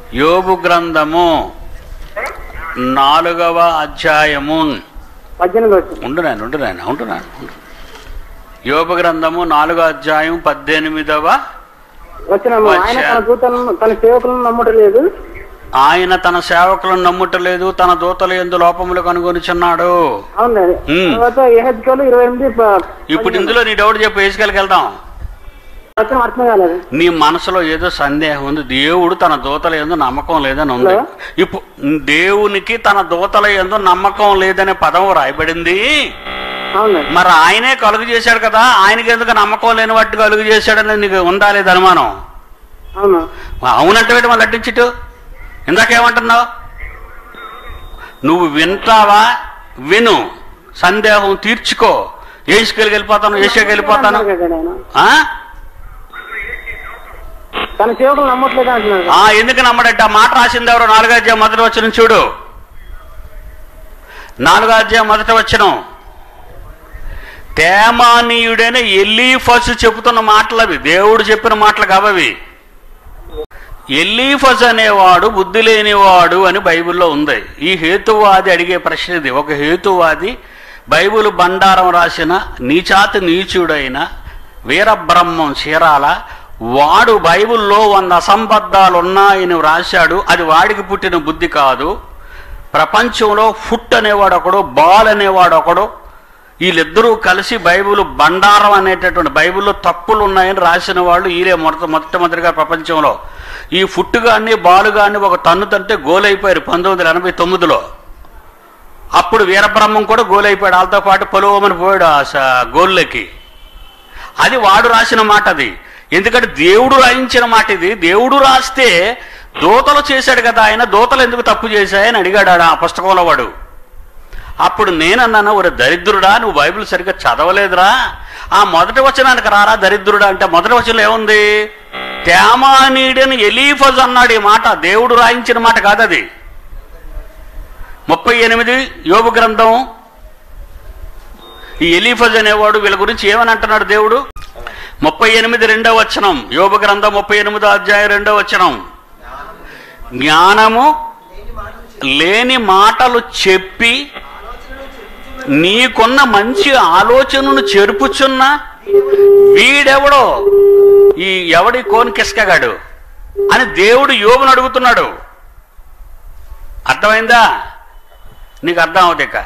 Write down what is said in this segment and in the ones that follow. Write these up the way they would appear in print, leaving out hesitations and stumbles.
యోబు గ్రంథము 4వ అధ్యాయము 18 ఉంటున్నాను. యోబు గ్రంథము 4వ అధ్యాయం 18వ వచనము. ఆయన తన దూతలను తన సేవకులను నమ్మటలేదు. ఆయన తన సేవకులను నమ్ముటలేదు, తన దూతల యందు లోపములు కనుగొనిచున్నాడు. ఇప్పుడు ఇందులో నీ డౌట్ చెప్పు, వేసుకెళ్ళకి వెళ్దాం. నీ మనసులో ఏదో సందేహం ఉంది, దేవుడు తన దూతల యందు నమ్మకం లేదని ఉంది. ఇప్పుడు దేవునికి తన దూతల యందు నమ్మకం లేదనే పదం రాయబడింది. మరి ఆయనే కలుగు చేశాడు కదా, ఆయనకి ఎందుకు నమ్మకం లేని వాటి కలుగు చేశాడని నీకు ఉందా లేదా అనుమానం? అవునంటే మళ్ళీ అడ్డించిటు ఇందాకేమంటున్నావు? నువ్వు వింటావా? విను, సందేహం తీర్చుకో. ఏసుకెళ్ళి వెళ్ళిపోతాను, ఏషియాకి వెళ్ళిపోతాను. ఎందుకు నమ్మడట? మాట రాసింది ఎవరు? 4వ అధ్యాయం 1వ వచనం చూడు. 4వ అధ్యాయం 1వ వచనం. తేమానీయుడైన ఎలీఫజు చెబుతున్న మాటలు అవి, దేవుడు చెప్పిన మాటలు కావవి. ఎలీఫజు అనేవాడు బుద్ధి లేనివాడు అని బైబిల్లో ఉంది. ఈ హేతువాది అడిగే ప్రశ్న ఇది. ఒక హేతువాది బైబిల్ బండారం రాసిన నీచాతి నీచుడైన వీరబ్రహ్మం చీరాల వాడు బైబిల్లో 100 అసంబద్ధాలు ఉన్నాయని రాశాడు. అది వాడికి పుట్టిన బుద్ధి కాదు. ప్రపంచంలో ఫుట్ అనేవాడు ఒకడు, బాల్ అనేవాడు ఒకడు, వీళ్ళిద్దరూ కలిసి బైబిల్ బండారం అనేటటువంటి బైబిల్లో తప్పులు ఉన్నాయని రాసిన వాళ్ళు వీరే మొట్టమొదటిగా ప్రపంచంలో. ఈ ఫుట్ కానీ బాలు కానీ ఒక తన్ను తంటే గోలైపోయారు 1989లో. అప్పుడు వీరబ్రహ్మం కూడా గోలైపోయాడు, వాళ్ళతో పాటు పొలవమని పోయాడు ఆ గోల్లోకి. అది వాడు రాసిన మాట. అది ఎందుకంటే దేవుడు రాయించిన మాట. ఇది దేవుడు రాస్తే దూతలు చేశాడు కదా ఆయన, దూతలు ఎందుకు తప్పు చేశాయని అడిగాడు ఆ పుస్తకంలో వాడు. అప్పుడు నేనన్నాను, ఒరే దరిద్రుడా, నువ్వు బైబిల్ సరిగ్గా చదవలేదురా, ఆ మొదటి వచనానికి రారా దరిద్రుడా అంటే. మొదటి వచనం ఏముంది? తేమానీయుడని ఎలీఫజు అన్నాడు. ఈ మాట దేవుడు రాయించిన మాట కాదు అది. 38 యోబు గ్రంథం. ఈ ఎలీఫజు అనేవాడు వీళ్ళ గురించి ఏమని అంటున్నాడు దేవుడు? 38 2వ వచనం. యోబు గ్రంథం 38వ అధ్యాయం 2వ వచనం. జ్ఞానము లేని మాటలు చెప్పి నీకున్న మంచి ఆలోచనను చెరుపుచున్న వీడెవడో, ఈ ఎవడి కోన్ కిస్కగాడు అని దేవుడు యోబును అడుగుతున్నాడు. అర్థమైందా? నీకు అర్థం అవుతుంది. ఇక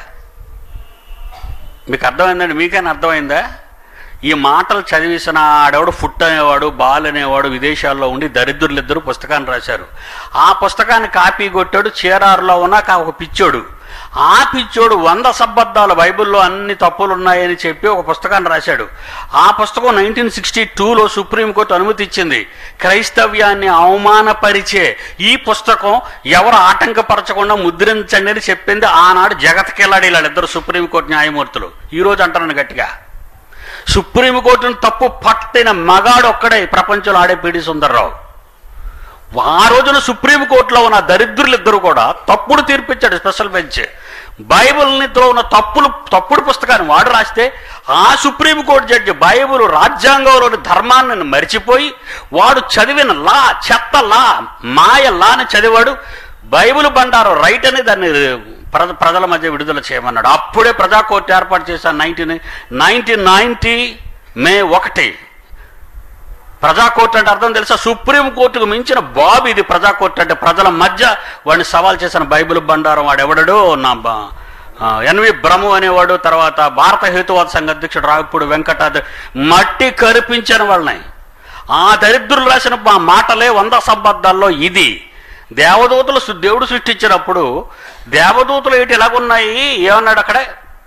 మీకు అర్థమైందండి? మీకైనా అర్థమైందా? ఈ మాటలు చదివేసిన ఆడెవడు ఫుట్ అనేవాడు, బాల్ అనేవాడు విదేశాల్లో ఉండి దరిద్రులిద్దరూ పుస్తకాన్ని రాశారు. ఆ పుస్తకాన్ని కాపీ కొట్టాడు చీరారులో ఉన్న ఒక పిచ్చోడు. ఆ పిచ్చోడు 100 అసంబద్ధాలు బైబిల్లో అన్ని తప్పులు ఉన్నాయని చెప్పి ఒక పుస్తకాన్ని రాశాడు. ఆ పుస్తకం 1962లో సుప్రీంకోర్టు అనుమతి ఇచ్చింది. క్రైస్తవ్యాన్ని అవమానపరిచే ఈ పుస్తకం ఎవరు ఆటంకపరచకుండా ముద్రించండి అని చెప్పింది ఆనాడు జగత్కెళ్ళాడు వీళ్ళిద్దరు సుప్రీంకోర్టు న్యాయమూర్తులు. ఈరోజు అంటున్నాను గట్టిగా, సుప్రీంకోర్టును తప్పు పట్టిన మగాడు ఒక్కడే ప్రపంచంలో ఆడే పీడి సుందర్రావు. ఆ రోజున సుప్రీంకోర్టులో ఉన్న దరిద్రులిద్దరూ కూడా తప్పుడు తీర్పిచ్చాడు స్పెషల్ బెంచ్. బైబిల్నితో ఉన్న తప్పుడు పుస్తకాన్ని వాడు రాస్తే ఆ సుప్రీంకోర్టు జడ్జి బైబిల్ రాజ్యాంగంలోని ధర్మాన్ని మరిచిపోయి వాడు చదివిన లా, చెత్త లా, మాయ లాని చదివాడు. బైబిల్ బండారం రైట్ అని దాన్ని ప్రజల మధ్య విడుదల చేయమన్నాడు. అప్పుడే ప్రజాకోర్టు ఏర్పాటు చేశాను 1990 మే 1. ప్రజాకోర్టు అంటే అర్థం తెలుసా? సుప్రీంకోర్టుకు మించిన బాబు ఇది ప్రజాకోర్టు అంటే. ప్రజల మధ్య వాడిని సవాల్ చేసిన బైబిల్ బండారం వాడు ఎవడడు? నా ఎన్వి బ్రహ్మ అనేవాడు. తర్వాత భారత హేతువాద సంఘ అధ్యక్షుడు రావిపూడి వెంకటాద్రి మట్టి కరిపించిన వాళ్ళని. ఆ దరిద్రులు రాసిన మాటలే 100 అసంబద్ధాల్లో ఇది. దేవదూతలు దేవుడు సృష్టించినప్పుడు దేవదూతలు ఏంటి ఎలాగున్నాయి? ఏమన్నాడు అక్కడే?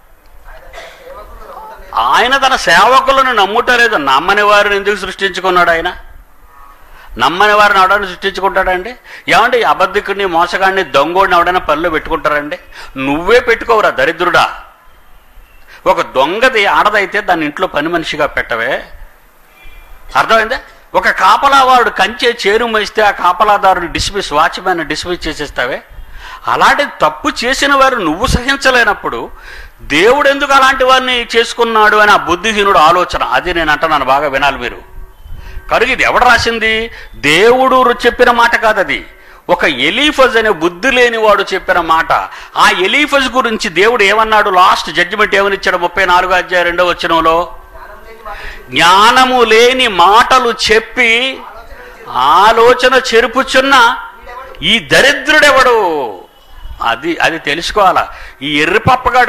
ఆయన తన సేవకులను నమ్ముటలేదు. నమ్మని వారిని ఎందుకు సృష్టించుకున్నాడు ఆయన? నమ్మని వారిని ఎవడైనా సృష్టించుకుంటాడండి? ఏమంటే అబద్ధికుడిని, మోసగాడిని, దొంగోడిని ఎవడైనా పనిలో పెట్టుకుంటారండి? నువ్వే పెట్టుకోవురా దరిద్రుడా. ఒక దొంగది ఆడదైతే దాన్ని ఇంట్లో పని మనిషిగా పెట్టవే. అర్థమైందా? ఒక కాపలావారుడు కంచే చేరు మోస్తే ఆ కాపలాదారుని వాచ్మ్యాన్ డిస్మిస్ చేసేస్తావే. అలాంటి తప్పు చేసిన వారు నువ్వు సహించలేనప్పుడు దేవుడు ఎందుకు అలాంటి వారిని చేసుకున్నాడు అని ఆ బుద్ధిహీనుడు ఆలోచన. అది నేను అంటున్నాను, బాగా వినాలి మీరు. కనుక ఇది ఎవడు రాసింది? దేవుడు చెప్పిన మాట కాదు అది. ఒక ఎలీఫజ్ అనే బుద్ధి లేనివాడు చెప్పిన మాట. ఆ ఎలీఫజ్ గురించి దేవుడు ఏమన్నాడు? లాస్ట్ జడ్జిమెంట్ ఏమని ఇచ్చాడు? 34:2 జ్ఞానము లేని మాటలు చెప్పి ఆలోచన చెరుపుచున్న ఈ దరిద్రుడెవడు? అది తెలుసుకోవాలా. ఈ ఎర్రిపప్పగాడు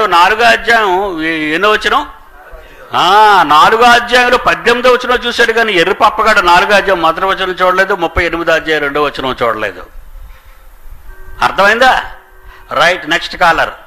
4 అధ్యాయంలో 18 చూశాడు, కానీ ఎర్రిపప్పగాడు 4 మొదటి వచనం చూడలేదు, 38 2 చూడలేదు. అర్థమైందా? Right, next caller.